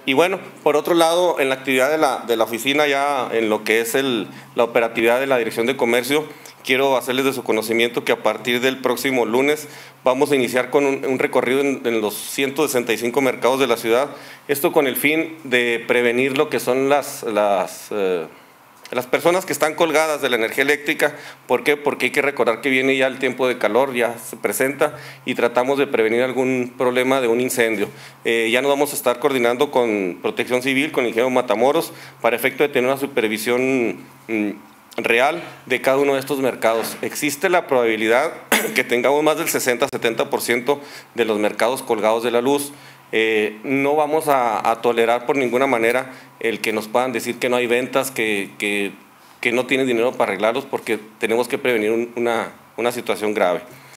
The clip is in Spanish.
Y bueno, por otro lado, en la actividad de la oficina, ya en lo que es la operatividad de la Dirección de Comercio, quiero hacerles de su conocimiento que a partir del próximo lunes vamos a iniciar con un recorrido en los 165 mercados de la ciudad, esto con el fin de prevenir lo que son las personas que están colgadas de la energía eléctrica. ¿Por qué? Porque hay que recordar que viene ya el tiempo de calor, ya se presenta, y tratamos de prevenir algún problema de un incendio. Ya nos vamos a estar coordinando con Protección Civil, con el ingeniero Matamoros, para efecto de tener una supervisión real de cada uno de estos mercados. Existe la probabilidad que tengamos más del 60-70% de los mercados colgados de la luz. No vamos a tolerar por ninguna manera el que nos puedan decir que no hay ventas, que no tienen dinero para arreglarlos, porque tenemos que prevenir una situación grave.